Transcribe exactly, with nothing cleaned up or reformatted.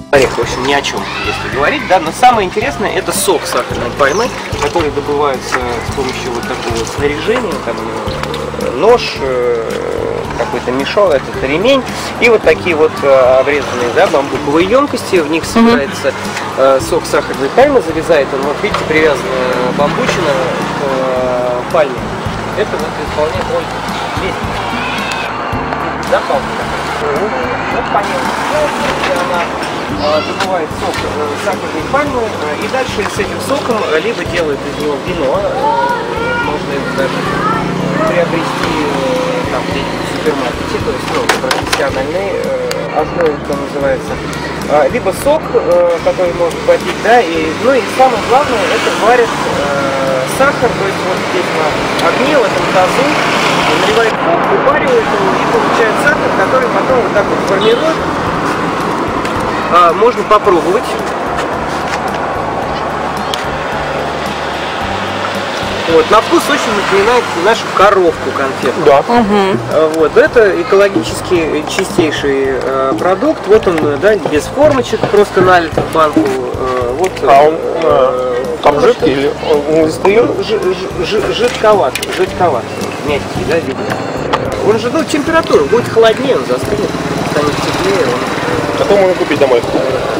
Орех, в общем, ни о чем, если говорить, да, но самое интересное — это сок сахарной пальмы, который добывается с помощью вот такого снаряжения, там нож, какой-то мешок, этот ремень, и вот такие вот обрезанные, да, бамбуковые емкости, в них собирается mm-hmm. сок сахарной пальмы, завязает он, вот видите, привязана бамбучина к пальме. Это вот исполняет роль лестницы. Запалка. Вот понятно, она добывает сок сахарной пальмы, и дальше с этим соком либо делают из него вино, можно это даже приобрести там где-нибудь в супермаркете, то есть ну, профессиональный азной, это называется, либо сок, который можно попить, да, и, ну и самое главное, это варят сахар, то есть вот здесь на огне, в этом тазу, наливают сок, выпаривают его и получают сахар, который потом вот так вот формируют. А, можно попробовать. Вот, на вкус очень напоминает нашу коровку конфетную. Да. Угу. Вот, это экологически чистейший э, продукт. Вот он, да, без формочек, просто налит в банку. Э, вот, а он э, там жидкий или он жидковат, жидковат, жидковат, мягкий, да, видно. Он же, ну, температура будет холоднее, он застынет, станет теплее. Он... Какой можно купить домой?